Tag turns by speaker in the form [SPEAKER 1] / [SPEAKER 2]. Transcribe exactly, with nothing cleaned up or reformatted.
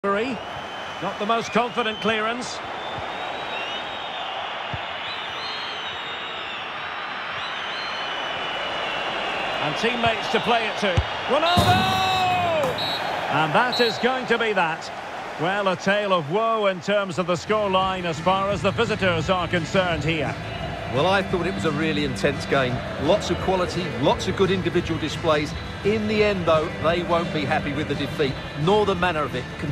[SPEAKER 1] Not the most confident clearance. And teammates to play it to. Ronaldo! And that is going to be that. Well, a tale of woe in terms of the scoreline as far as the visitors are concerned here.
[SPEAKER 2] Well, I thought it was a really intense game. Lots of quality, lots of good individual displays. In the end, though, they won't be happy with the defeat, nor the manner of it.